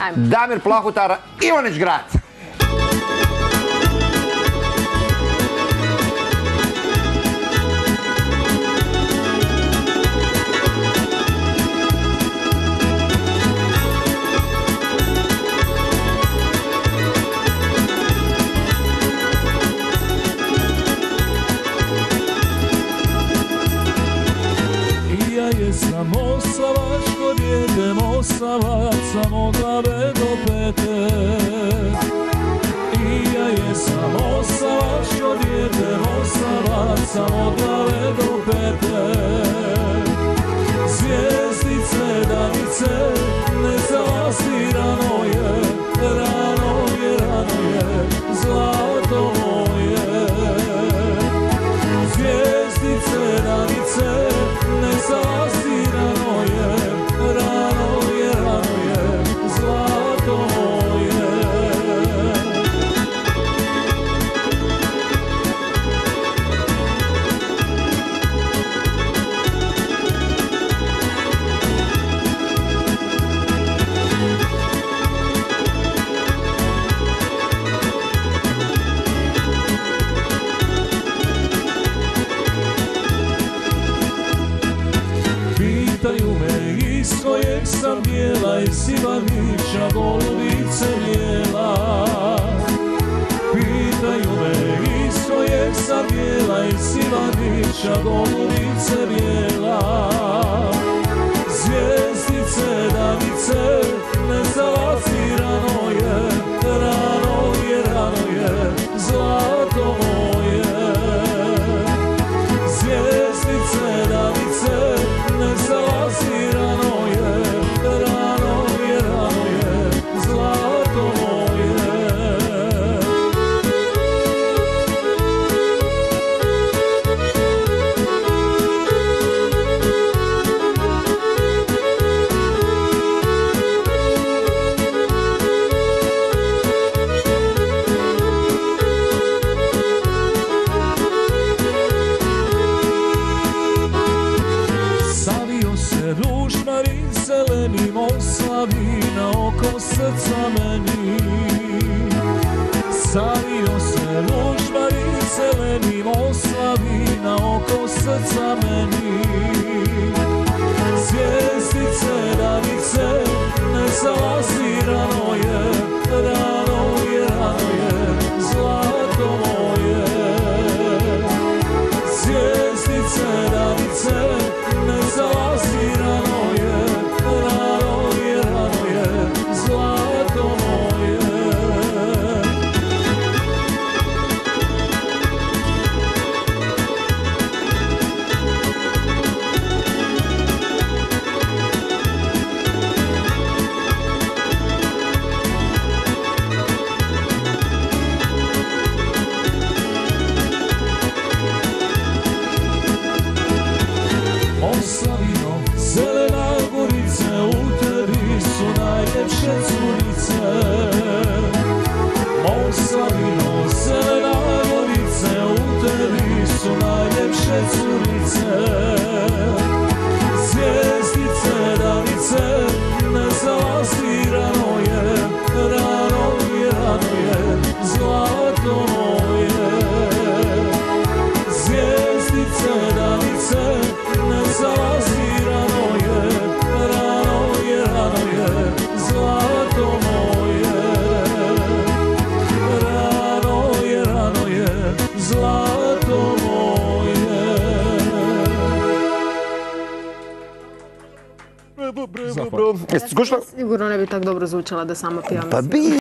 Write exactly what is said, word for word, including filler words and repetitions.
Damir Plahutar, Ivanić Grad. Sam Osavac, kod jedem Osavac, sam od glave do pete. I ja jesam Osavac, kod jedem Osavac, sam od glave do pete. Zvijezdice, danice, ne zalasi, rano je, rano je, rano je, zlato moje. Zvijezdice, danice, ne zalasi, rano je, rano je, rano je, zlato moje. Pitaju me iz kojeg sam bijela, iz Ivanića golubice bijela. Pitaju me iz kojeg sam bijela, iz Ivanića golubice bijela. Zvijezdice, danice, ne zalasi, rano je, rano je, rano je, zlato moje. Zvijezdice, danice, ne zalasi, rano je, rano je, rano je, zlato moje. Savio se ružmarin zelenim oslavi na oko srca meni. Savio se ružmarin zelenim oslavi na oko srca meni. Zvijezdice, danice, ne zalasi, rano je, rano je, rano je, zlato moje. Zvijezdice, danice, ne zalasi, rano je, rano je, rano je, zlato moje. Oslavino, zelena gorice, u tebi su najljepše curice. Oslavino, zelena gorice, u tebi su najljepše curice. Zvijezdice, danice, ne zalasi, rano je, rano je, rano je, zlato moje. Zvijezdice, danice, ne zalasi, rano je, rano je, rano je, zlato moje. Rano je, rano je, zlato moje. Jeste skušali? Sigurno ne bi tako dobro zvučala da sama pijam. Pa bi.